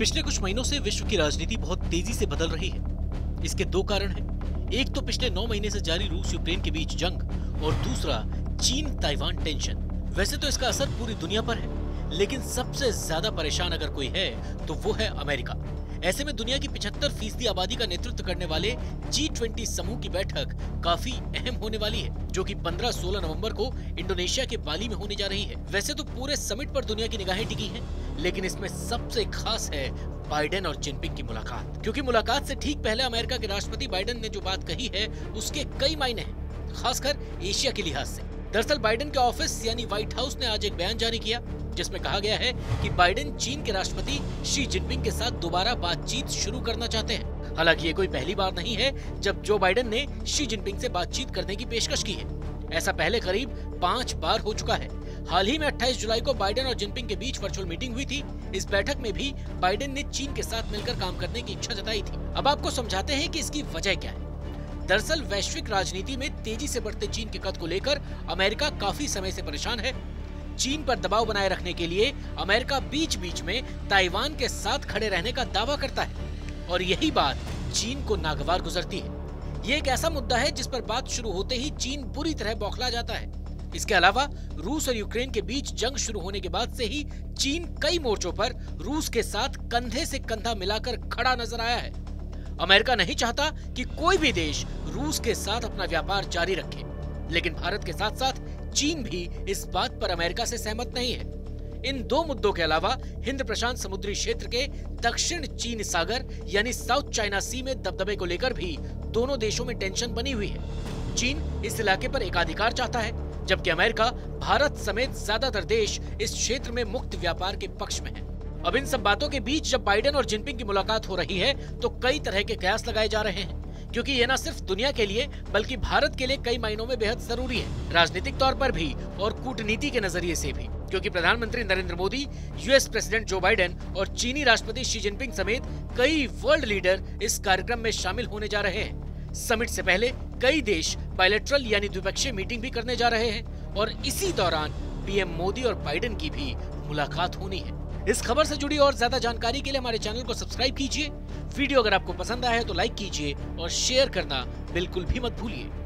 पिछले कुछ महीनों से विश्व की राजनीति बहुत तेजी से बदल रही है। इसके दो कारण हैं। एक तो पिछले 9 महीने से जारी रूस यूक्रेन के बीच जंग और दूसरा चीन ताइवान टेंशन। वैसे तो इसका असर पूरी दुनिया पर है, लेकिन सबसे ज्यादा परेशान अगर कोई है तो वो है अमेरिका। ऐसे में दुनिया की 75% आबादी का नेतृत्व करने वाले G20 समूह की बैठक काफी अहम होने वाली है, जो कि 15-16 नवंबर को इंडोनेशिया के बाली में होने जा रही है। वैसे तो पूरे समिट पर दुनिया की निगाहें टिकी हैं, लेकिन इसमें सबसे खास है बाइडेन और जिनपिंग की मुलाकात, क्योंकि मुलाकात से ठीक पहले अमेरिका के राष्ट्रपति बाइडेन ने जो बात कही है उसके कई मायने हैं, खासकर एशिया के लिहाज से। दरअसल बाइडेन के ऑफिस यानी व्हाइट हाउस ने आज एक बयान जारी किया, जिसमें कहा गया है कि बाइडेन चीन के राष्ट्रपति शी जिनपिंग के साथ दोबारा बातचीत शुरू करना चाहते हैं। हालांकि ये कोई पहली बार नहीं है जब जो बाइडेन ने शी जिनपिंग से बातचीत करने की पेशकश की है। ऐसा पहले करीब 5 बार हो चुका है। हाल ही में 28 जुलाई को बाइडेन और जिनपिंग के बीच वर्चुअल मीटिंग हुई थी। इस बैठक में भी बाइडेन ने चीन के साथ मिलकर काम करने की इच्छा जताई थी। अब आपको समझाते हैं कि इसकी वजह क्या है। दरअसल वैश्विक राजनीति में तेजी से बढ़ते चीन के कद को लेकर अमेरिका काफी समय से परेशान है। चीन पर दबाव बनाए रखने के लिए अमेरिका बीच बीच में ताइवान के साथ खड़े रहने का दावा करता है, और यही बात चीन को नागवार गुजरती है। ये एक ऐसा मुद्दा है जिस पर बात शुरू होते ही चीन बुरी तरह बौखला जाता है। इसके अलावा रूस और यूक्रेन के बीच जंग शुरू होने के बाद से ही चीन कई मोर्चों पर रूस के साथ कंधे से कंधा मिलाकर खड़ा नजर आया है। अमेरिका नहीं चाहता कि कोई भी देश रूस के साथ अपना व्यापार जारी रखे, लेकिन भारत के साथ साथ चीन भी इस बात पर अमेरिका से सहमत नहीं है। इन दो मुद्दों के अलावा हिंद प्रशांत समुद्री क्षेत्र के दक्षिण चीन सागर यानी साउथ चाइना सी में दबदबे को लेकर भी दोनों देशों में टेंशन बनी हुई है। चीन इस इलाके पर एकाधिकार चाहता है, जबकि अमेरिका भारत समेत ज्यादातर देश इस क्षेत्र में मुक्त व्यापार के पक्ष में है। अब इन सब बातों के बीच जब बाइडेन और जिनपिंग की मुलाकात हो रही है तो कई तरह के कयास लगाए जा रहे हैं, क्योंकि ये न सिर्फ दुनिया के लिए बल्कि भारत के लिए कई मायनों में बेहद जरूरी है, राजनीतिक तौर पर भी और कूटनीति के नजरिए से भी, क्योंकि प्रधानमंत्री Narendra Modi, US president Joe Biden और चीनी राष्ट्रपति शी जिनपिंग समेत कई वर्ल्ड लीडर इस कार्यक्रम में शामिल होने जा रहे हैं। समिट से पहले कई देश बायलैटरल यानी द्विपक्षीय मीटिंग भी करने जा रहे हैं, और इसी दौरान पीएम मोदी और बाइडेन की भी मुलाकात होनी है। इस खबर से जुड़ी और ज्यादा जानकारी के लिए हमारे चैनल को सब्सक्राइब कीजिए। वीडियो अगर आपको पसंद आया है तो लाइक कीजिए और शेयर करना बिल्कुल भी मत भूलिए।